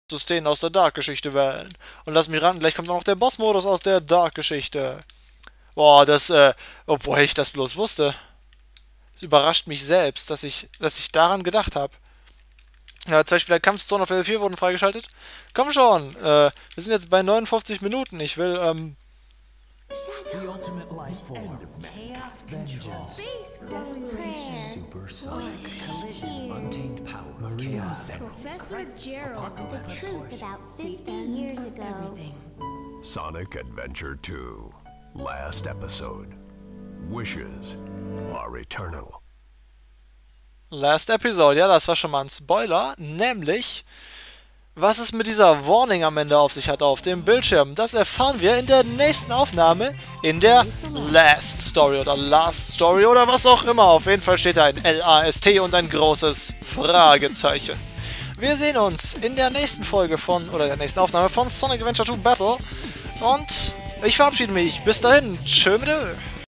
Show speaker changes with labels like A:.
A: Szenen aus der Dark-Geschichte wählen. Und lass mich ran, gleich kommt noch der Boss-Modus aus der Dark-Geschichte. Boah, obwohl ich das bloß wusste. Es überrascht mich selbst, dass ich daran gedacht habe. Ja, 2 Spieler Kampfzone auf Level 4 wurden freigeschaltet. Komm schon, wir sind jetzt bei 59 Minuten. Ich will,
B: The ultimate life form.
C: Chaos control.
B: Desperation.
C: Supersonic collision.
B: Untamed power.
C: Maria.
B: Chaos.
D: Professor Gerald did the truth about 50 years ago.
B: Everything.
E: Sonic Adventure 2. Last episode. Wishes are eternal.
A: Last Episode, ja, das war schon mal ein Spoiler, nämlich, was es mit dieser Warning am Ende auf sich hat auf dem Bildschirm. Das erfahren wir in der nächsten Aufnahme, in der Last Story oder was auch immer. Auf jeden Fall steht da ein L-A-S-T und ein großes Fragezeichen. Wir sehen uns in der nächsten Folge der nächsten Aufnahme von Sonic Adventure 2 Battle und ich verabschiede mich. Bis dahin, tschö mit Ö.